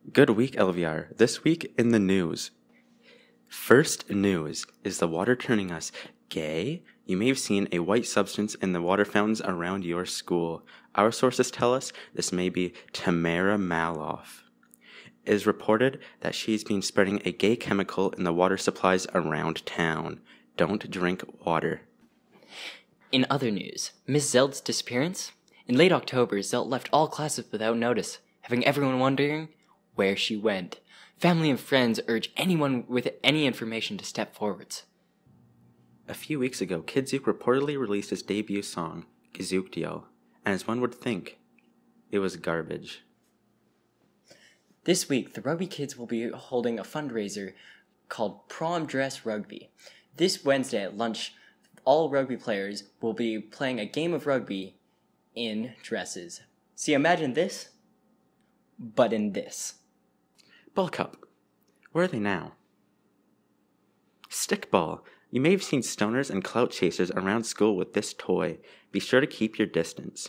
Good week, LVR. This week in the news. First news, is the water turning us gay? You may have seen a white substance in the water fountains around your school. Our sources tell us this may be Tamara Maloff. It is reported that she's been spreading a gay chemical in the water supplies around town. Don't drink water. In other news, Miss Zeld's disappearance? In late October, Zeld left all classes without notice, having everyone wondering where she went. Family and friends urge anyone with any information to step forwards. A few weeks ago, Kid Zook reportedly released his debut song, Gazookdiel, and as one would think, it was garbage. This week, the Rugby Kids will be holding a fundraiser called Prom Dress Rugby. This Wednesday at lunch, all rugby players will be playing a game of rugby in dresses. See, imagine this, but in this. Ball Cup. Where are they now? Stickball. You may have seen stoners and clout chasers around school with this toy. Be sure to keep your distance.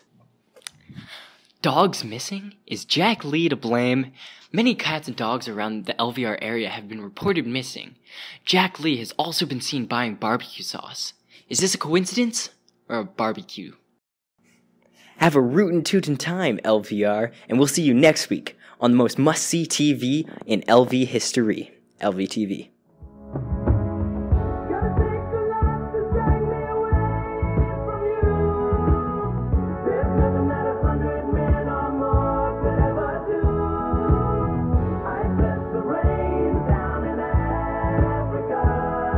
Dogs missing? Is Jack Lee to blame? Many cats and dogs around the LVR area have been reported missing. Jack Lee has also been seen buying barbecue sauce. Is this a coincidence or a barbecue? Have a rootin' tootin' time, LVR, and we'll see you next week on the most must-see TV in LV history, Lvtv.